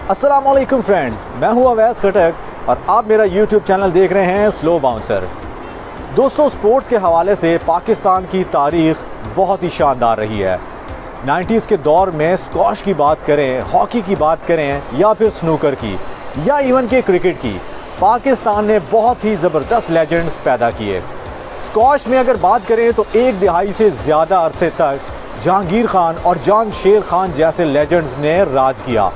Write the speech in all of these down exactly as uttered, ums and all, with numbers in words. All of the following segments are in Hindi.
अस्सलामुअलैकुम फ्रेंड्स, मैं हूं अवैस खटक और आप मेरा यूट्यूब चैनल देख रहे हैं स्लो बाउंसर। दोस्तों, स्पोर्ट्स के हवाले से पाकिस्तान की तारीख़ बहुत ही शानदार रही है। नाइन्टीज़ के दौर में स्क्वॉश की बात करें, हॉकी की बात करें या फिर स्नूकर की या इवन के क्रिकेट की, पाकिस्तान ने बहुत ही ज़बरदस्त लेजेंड्स पैदा किए। स्क्वॉश में अगर बात करें तो एक दिहाई से ज़्यादा अरसे तक जहांगीर खान और जान शेर खान जैसे लेजेंड्स ने राज किया।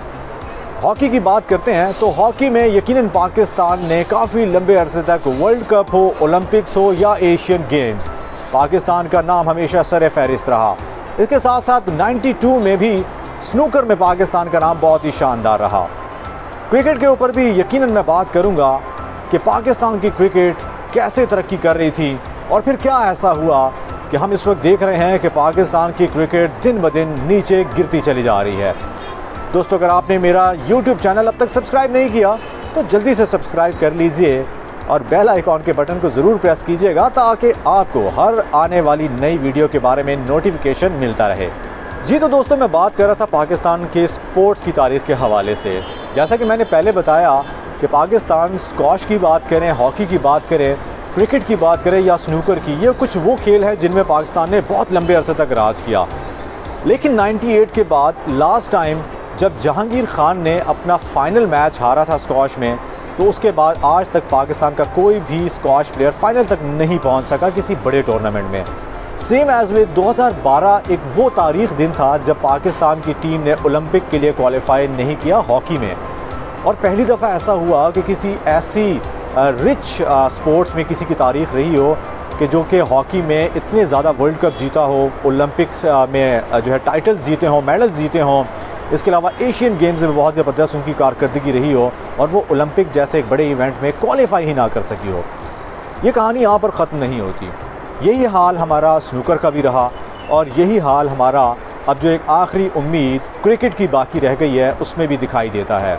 हॉकी की बात करते हैं तो हॉकी में यकीनन पाकिस्तान ने काफ़ी लंबे अरसे तक वर्ल्ड कप हो, ओलंपिक्स हो या एशियन गेम्स, पाकिस्तान का नाम हमेशा सर फहरिस्त रहा। इसके साथ साथ बानवे में भी स्नूकर में पाकिस्तान का नाम बहुत ही शानदार रहा। क्रिकेट के ऊपर भी यकीनन मैं बात करूंगा कि पाकिस्तान की क्रिकेट कैसे तरक्की कर रही थी और फिर क्या ऐसा हुआ कि हम इस वक्त देख रहे हैं कि पाकिस्तान की क्रिकेट दिन ब दिन नीचे गिरती चली जा रही है। दोस्तों, अगर आपने मेरा यूट्यूब चैनल अब तक सब्सक्राइब नहीं किया तो जल्दी से सब्सक्राइब कर लीजिए और बेल आइकॉन के बटन को ज़रूर प्रेस कीजिएगा ताकि आपको हर आने वाली नई वीडियो के बारे में नोटिफिकेशन मिलता रहे। जी तो दोस्तों, मैं बात कर रहा था पाकिस्तान के स्पोर्ट्स की तारीख़ के हवाले से। जैसा कि मैंने पहले बताया कि पाकिस्तान स्क्वॉश की बात करें, हॉकी की बात करें, क्रिकेट की बात करें या स्नूकर की, ये कुछ वो खेल है जिनमें पाकिस्तान ने बहुत लंबे अरसे तक राज किया। लेकिन अट्ठानवे के बाद लास्ट टाइम जब जहांगीर खान ने अपना फ़ाइनल मैच हारा था स्क्वॉश में, तो उसके बाद आज तक पाकिस्तान का कोई भी स्क्वॉश प्लेयर फ़ाइनल तक नहीं पहुंच सका किसी बड़े टूर्नामेंट में। सेम एज़ विद दो हज़ार बारह एक वो तारीख़ दिन था जब पाकिस्तान की टीम ने ओलंपिक के लिए क्वालिफाई नहीं किया हॉकी में, और पहली दफ़ा ऐसा हुआ कि किसी ऐसी रिच स्पोर्ट्स में किसी की तारीख़ रही हो कि जो कि हॉकी में इतने ज़्यादा वर्ल्ड कप जीता हो, ओलंपिक्स में जो है टाइटल्स जीते हों, मेडल्स जीते हों, इसके अलावा एशियन गेम्स में बहुत ज़बरदस्त उनकी कारकर्दगी रही हो और वो ओलंपिक जैसे एक बड़े इवेंट में क्वालिफाई ही ना कर सकी हो। ये कहानी यहाँ पर ख़त्म नहीं होती। यही हाल हमारा स्नूकर का भी रहा और यही हाल हमारा अब जो एक आखिरी उम्मीद क्रिकेट की बाकी रह गई है उसमें भी दिखाई देता है।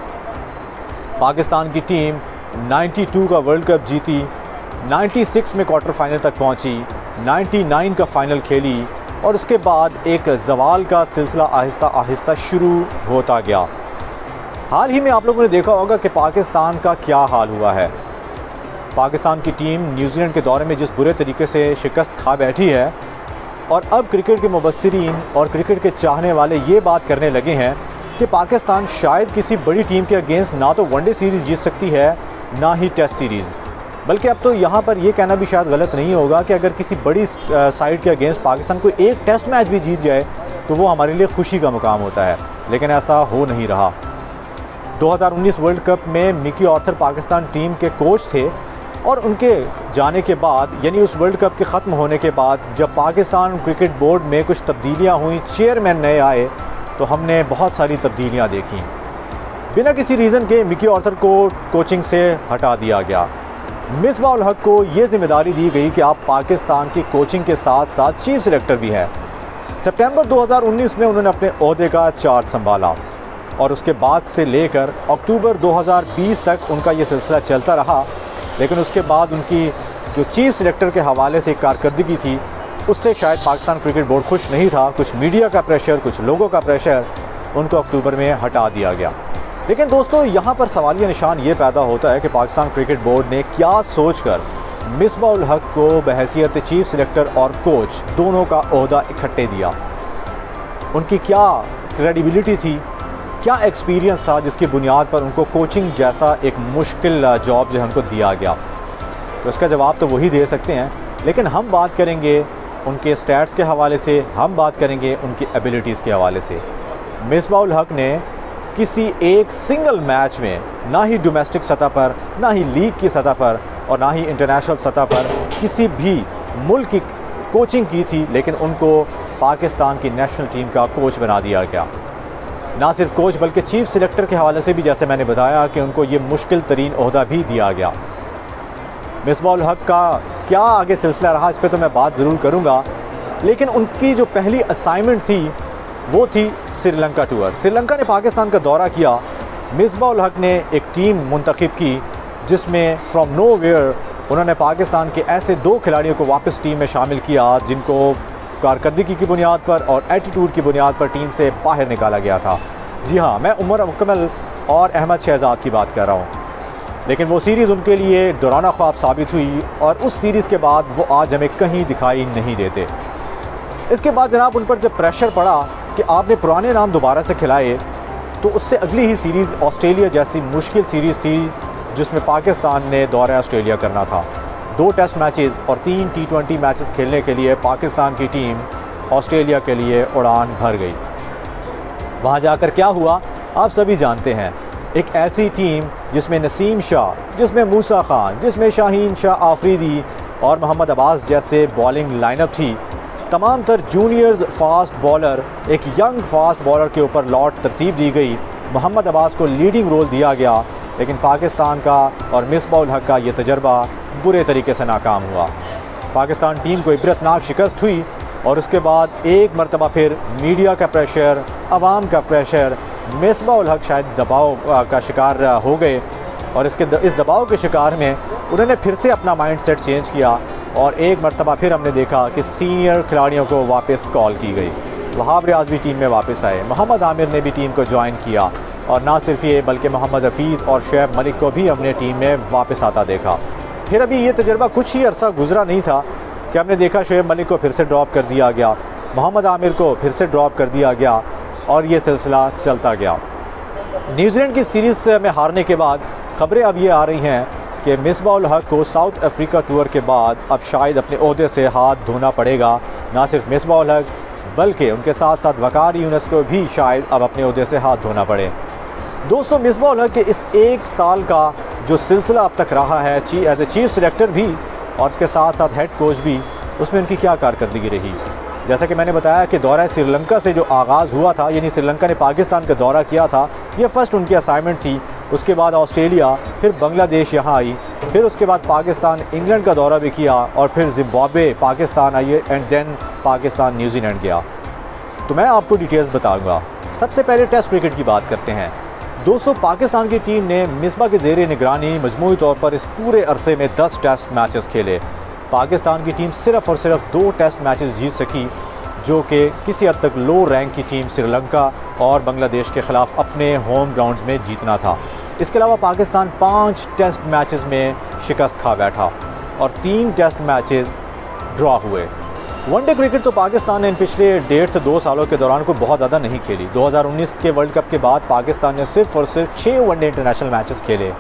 पाकिस्तान की टीम बानवे का वर्ल्ड कप जीती, छियानवे में क्वार्टर फाइनल तक पहुँची, निन्यानवे का फ़ाइनल खेली और उसके बाद एक ज़वाल का सिलसिला आहिस्ता आहिस्ता शुरू होता गया। हाल ही में आप लोगों ने देखा होगा कि पाकिस्तान का क्या हाल हुआ है। पाकिस्तान की टीम न्यूजीलैंड के दौरे में जिस बुरे तरीके से शिकस्त खा बैठी है, और अब क्रिकेट के मुबस्सिरीन और क्रिकेट के चाहने वाले ये बात करने लगे हैं कि पाकिस्तान शायद किसी बड़ी टीम के अगेंस्ट ना तो वनडे सीरीज़ जीत सकती है ना ही टेस्ट सीरीज़, बल्कि अब तो यहाँ पर यह कहना भी शायद गलत नहीं होगा कि अगर किसी बड़ी साइड के अगेंस्ट पाकिस्तान कोई एक टेस्ट मैच भी जीत जाए तो वो हमारे लिए खुशी का मुकाम होता है। लेकिन ऐसा हो नहीं रहा। दो हज़ार उन्नीस वर्ल्ड कप में मिकी ऑर्थर पाकिस्तान टीम के कोच थे और उनके जाने के बाद, यानी उस वर्ल्ड कप के ख़त्म होने के बाद, जब पाकिस्तान क्रिकेट बोर्ड में कुछ तब्दीलियाँ हुई, चेयरमैन नए आए, तो हमने बहुत सारी तब्दीलियाँ देखी। बिना किसी रीज़न के मिकी ऑर्थर को कोचिंग से हटा दिया गया। मिसबाह उल हक को ये जिम्मेदारी दी गई कि आप पाकिस्तान की कोचिंग के साथ साथ चीफ सिलेक्टर भी हैं। सितंबर दो हज़ार उन्नीस में उन्होंने अपने ओहदे का चार्ज संभाला और उसके बाद से लेकर अक्टूबर दो हज़ार बीस तक उनका ये सिलसिला चलता रहा। लेकिन उसके बाद उनकी जो चीफ सिलेक्टर के हवाले से कारकर्दगी थी उससे शायद पाकिस्तान क्रिकेट बोर्ड खुश नहीं था। कुछ मीडिया का प्रेशर, कुछ लोगों का प्रेशर, उनको अक्टूबर में हटा दिया गया। लेकिन दोस्तों, यहाँ पर सवालिया निशान ये पैदा होता है कि पाकिस्तान क्रिकेट बोर्ड ने क्या सोचकर मिसबाह उल हक को बहैसियत चीफ सिलेक्टर और कोच दोनों का ओहदा इकट्ठे दिया। उनकी क्या क्रेडिबिलिटी थी, क्या एक्सपीरियंस था जिसकी बुनियाद पर उनको कोचिंग जैसा एक मुश्किल जॉब जो है उनको दिया गया? तो इसका जवाब तो वही दे सकते हैं। लेकिन हम बात करेंगे उनके स्टैट्स के हवाले से, हम बात करेंगे उनकी एबिलिटीज़ के हवाले से। मिसबाह उल हक ने किसी एक सिंगल मैच में ना ही डोमेस्टिक सतह पर, ना ही लीग की सतह पर और ना ही इंटरनेशनल सतह पर किसी भी मुल्क की कोचिंग की थी, लेकिन उनको पाकिस्तान की नेशनल टीम का कोच बना दिया गया। ना सिर्फ कोच बल्कि चीफ सिलेक्टर के हवाले से भी, जैसे मैंने बताया, कि उनको ये मुश्किल तरीन ओहदा भी दिया गया। मिसबाह उल हक का क्या आगे सिलसिला रहा इस पर तो मैं बात ज़रूर करूँगा, लेकिन उनकी जो पहली असाइनमेंट थी वो थी श्रीलंका टूर। श्रीलंका ने पाकिस्तान का दौरा किया। मिसबाह उल हक ने एक टीम मुंतखब की जिसमें फ्रॉम नोवेयर उन्होंने पाकिस्तान के ऐसे दो खिलाड़ियों को वापस टीम में शामिल किया जिनको कारकर्दगी की बुनियाद पर और एटीट्यूड की बुनियाद पर टीम से बाहर निकाला गया था। जी हाँ, मैं उमर मुकम्मल और अहमद शहजाद की बात कर रहा हूँ। लेकिन वो सीरीज़ उनके लिए डरावना ख्वाब साबित हुई और उस सीरीज़ के बाद वो आज हमें कहीं दिखाई नहीं देते। इसके बाद जनाब उन पर जब प्रेशर पड़ा कि आपने पुराने नाम दोबारा से खिलाए, तो उससे अगली ही सीरीज़ ऑस्ट्रेलिया जैसी मुश्किल सीरीज़ थी जिसमें पाकिस्तान ने दौरा ऑस्ट्रेलिया करना था। दो टेस्ट मैचेस और तीन टी ट्वेंटी मैचेस खेलने के लिए पाकिस्तान की टीम ऑस्ट्रेलिया के लिए उड़ान भर गई। वहाँ जाकर क्या हुआ आप सभी जानते हैं। एक ऐसी टीम जिसमें नसीम शाह, जिसमें मूसा खान, जिसमें शाहीन शाह आफरीदी और मोहम्मद अब्बास जैसे बॉलिंग लाइनअप थी। तमाम तर जूनियर्स फास्ट बॉलर, एक यंग फास्ट बॉलर के ऊपर लॉट तरतीब दी गई। मोहम्मद अब्बास को लीडिंग रोल दिया गया, लेकिन पाकिस्तान का और मिसबाह हक का ये तजर्बा बुरे तरीके से नाकाम हुआ। पाकिस्तान टीम को इबरतनाक शिकस्त हुई और उसके बाद एक मरतबा फिर मीडिया का प्रेशर, आवाम का प्रेशर, मिसबाह हक शायद दबाव का शिकार हो गए और इसके द, इस दबाव के शिकार में उन्होंने फिर से अपना माइंड सेट चेंज किया और एक मरतबा फिर हमने देखा कि सीनियर खिलाड़ियों को वापस कॉल की गई। वहाब रियाज भी टीम में वापस आए, मोहम्मद आमिर ने भी टीम को ज्वाइन किया और ना सिर्फ ये बल्कि मोहम्मद हफीज़ और शुएब मलिक को भी हमने टीम में वापस आता देखा। फिर अभी ये तजर्बा कुछ ही अरसा गुजरा नहीं था कि हमने देखा शुएब मलिक को फिर से ड्रॉप कर दिया गया, मोहम्मद आमिर को फिर से ड्रॉप कर दिया गया और ये सिलसिला चलता गया। न्यूजीलैंड की सीरीज़ में हारने के बाद खबरें अब ये आ रही हैं कि मिसबाह हक को साउथ अफ्रीका टूर के बाद अब शायद अपने ओहदे से हाथ धोना पड़ेगा। ना सिर्फ मिसबाह हक बल्कि उनके साथ साथ वकार यूनस को भी शायद अब अपने ओहदे से हाथ धोना पड़े। दोस्तों, मिसबाह हक के इस एक साल का जो सिलसिला अब तक रहा है ची एज ए चीफ सेलेक्टर भी और उसके साथ साथ हेड कोच भी, उसमें उनकी क्या कारकर्दगी रही। जैसा कि मैंने बताया कि दौरा श्रीलंका से जो आगाज़ हुआ था, यानी श्रीलंका ने पाकिस्तान का दौरा किया था, ये फ़र्स्ट उनकी असाइनमेंट थी। उसके बाद ऑस्ट्रेलिया, फिर बांग्लादेश यहाँ आई, फिर उसके बाद पाकिस्तान इंग्लैंड का दौरा भी किया और फिर जिम्बाब्वे पाकिस्तान आई एंड देन पाकिस्तान न्यूजीलैंड गया। तो मैं आपको डिटेल्स बताऊँगा। सबसे पहले टेस्ट क्रिकेट की बात करते हैं। दोस्तों, पाकिस्तान की टीम ने मिसबाह के ज़ेरे निगरानी मजमूई तौर पर इस पूरे अरसे में दस टेस्ट मैचेस खेले। पाकिस्तान की टीम सिर्फ और सिर्फ दो टेस्ट मैचेस जीत सकी, जो कि किसी हद तक लो रैंक की टीम श्रीलंका और बांग्लादेश के ख़िलाफ़ अपने होम ग्राउंड्स में जीतना था। इसके अलावा पाकिस्तान पाँच टेस्ट मैचेस में शिकस्त खा बैठा और तीन टेस्ट मैचेस ड्रॉ हुए। वनडे क्रिकेट तो पाकिस्तान ने इन पिछले डेढ़ से दो सालों के दौरान को बहुत ज़्यादा नहीं खेली। दो हज़ार उन्नीस के वर्ल्ड कप के बाद पाकिस्तान ने सिर्फ और सिर्फ छः वनडे इंटरनेशनल मैचेस खेले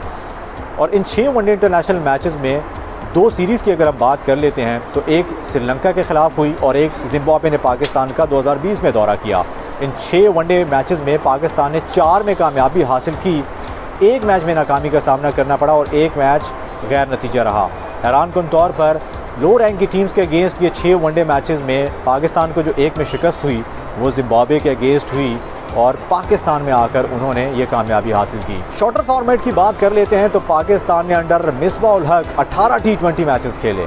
और इन छः वनडे इंटरनेशनल मैचेस में दो सीरीज़ की अगर हम बात कर लेते हैं तो एक श्रीलंका के ख़िलाफ़ हुई और एक जिम्बाब्वे ने पाकिस्तान का दो हज़ार बीस में दौरा किया। इन छः वनडे मैचेस में पाकिस्तान ने चार में कामयाबी हासिल की, एक मैच में नाकामी का सामना करना पड़ा और एक मैच गैर नतीजा रहा। हैरानकुन तौर पर लो रैंक की टीम्स के अगेंस्ट ये छः वनडे मैचेस में पाकिस्तान को जो एक में शिकस्त हुई वो जिम्बाब्वे के अगेंस्ट हुई और पाकिस्तान में आकर उन्होंने ये कामयाबी हासिल की। शॉर्टर फॉर्मेट की बात कर लेते हैं तो पाकिस्तान ने अंडर मिसबाह हक अठारह टी ट्वेंटी मैचेस खेले,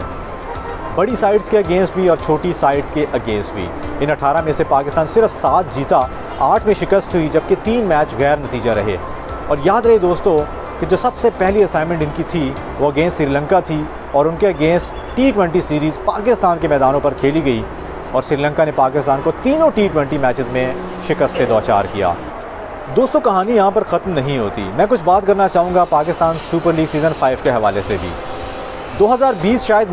बड़ी साइड्स के अगेंस्ट भी और छोटी साइड्स के अगेंस्ट भी। इन अठारह में से पाकिस्तान सिर्फ सात जीता, आठ में शिकस्त हुई, जबकि तीन मैच गैर नतीजा रहे। और याद रहे दोस्तों कि जो सबसे पहली असाइनमेंट इनकी थी वो अगेंस्ट श्रीलंका थी और उनके against T twenty series Pakistan के मैदानों पर खेली गई और श्रीलंका ने पाकिस्तान को तीनों टी ट्वेंटी मैचेस में शिकस्त से दौचार किया। दोस्तों, कहानी यहाँ पर ख़त्म नहीं होती। मैं कुछ बात करना चाहूँगा Pakistan super league season five के हवाले से भी। दो हज़ार बीस शायद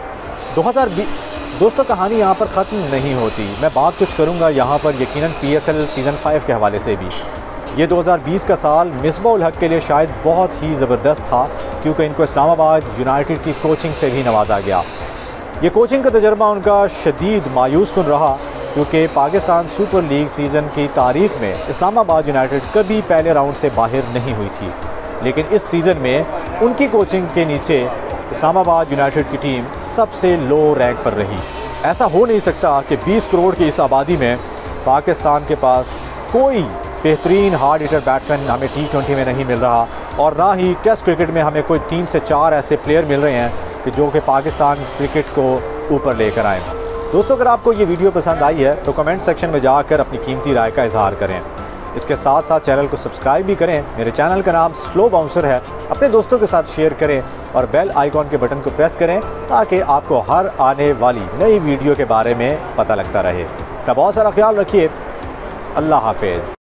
दो हज़ार बीस दोस्तों कहानी यहाँ पर ख़त्म नहीं होती। मैं बात कुछ करूँगा यहाँ पर यकीनन P S L season five के हवाले से भी। ये दो हज़ार बीस का साल मिसबाह हक के लिए शायद बहुत ही ज़बरदस्त था क्योंकि इनको इस्लामाबाद यूनाइटेड की कोचिंग से भी नवाजा गया। ये कोचिंग का तजर्बा उनका शदीद मायूस कुन रहा क्योंकि पाकिस्तान सुपर लीग सीज़न की तारीख़ में इस्लामाबाद यूनाइटेड कभी पहले राउंड से बाहर नहीं हुई थी, लेकिन इस सीज़न में उनकी कोचिंग के नीचे इस्लामाबाद यूनाइटेड की टीम सबसे लो रैंक पर रही। ऐसा हो नहीं सकता कि बीस करोड़ की इस आबादी में पाकिस्तान के पास कोई बेहतरीन हार्ड हिटर बैट्समैन हमें टी ट्वेंटी में नहीं मिल रहा और ना ही टेस्ट क्रिकेट में हमें कोई तीन से चार ऐसे प्लेयर मिल रहे हैं कि जो कि पाकिस्तान क्रिकेट को ऊपर लेकर आएँ। दोस्तों, अगर आपको ये वीडियो पसंद आई है तो कमेंट सेक्शन में जाकर अपनी कीमती राय का इजहार करें। इसके साथ साथ चैनल को सब्सक्राइब भी करें। मेरे चैनल का नाम स्लो बाउंसर है। अपने दोस्तों के साथ शेयर करें और बेल आइकॉन के बटन को प्रेस करें ताकि आपको हर आने वाली नई वीडियो के बारे में पता लगता रहे। तो बहुत सारा ख्याल रखिए। अल्लाह हाफिज़।